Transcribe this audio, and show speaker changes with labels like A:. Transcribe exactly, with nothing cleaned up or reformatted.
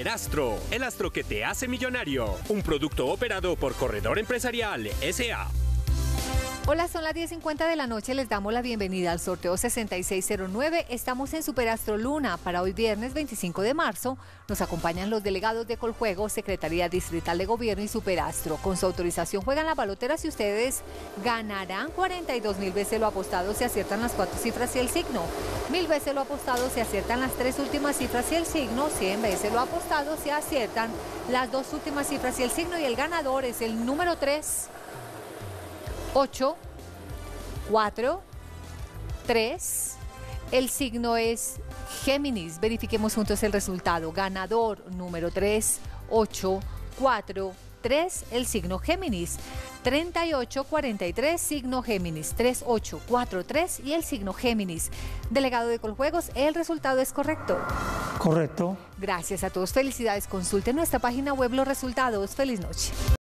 A: Superastro, el astro que te hace millonario. Un producto operado por Corredor Empresarial S A
B: Hola, son las diez cincuenta de la noche, les damos la bienvenida al sorteo sesenta y seis cero nueve. Estamos en Superastro Luna. Para hoy viernes veinticinco de marzo nos acompañan los delegados de Coljuegos, Secretaría Distrital de Gobierno y Superastro. Con su autorización juegan la balotera y ustedes ganarán cuarenta y dos mil veces lo apostado si aciertan las cuatro cifras y el signo. Mil veces lo apostado si aciertan las tres últimas cifras y el signo. Cien veces lo apostado si aciertan las dos últimas cifras y el signo. Y el ganador es el número tres. ocho, cuatro, tres, el signo es Géminis. Verifiquemos juntos el resultado. Ganador número tres, ocho, cuatro, tres, el signo Géminis. treinta y ocho cuarenta y tres, signo Géminis. tres, ocho, cuatro, tres y el signo Géminis. Delegado de Coljuegos, ¿el resultado es correcto?
C: Correcto.
B: Gracias a todos. Felicidades. Consulte nuestra página web los resultados. Feliz noche.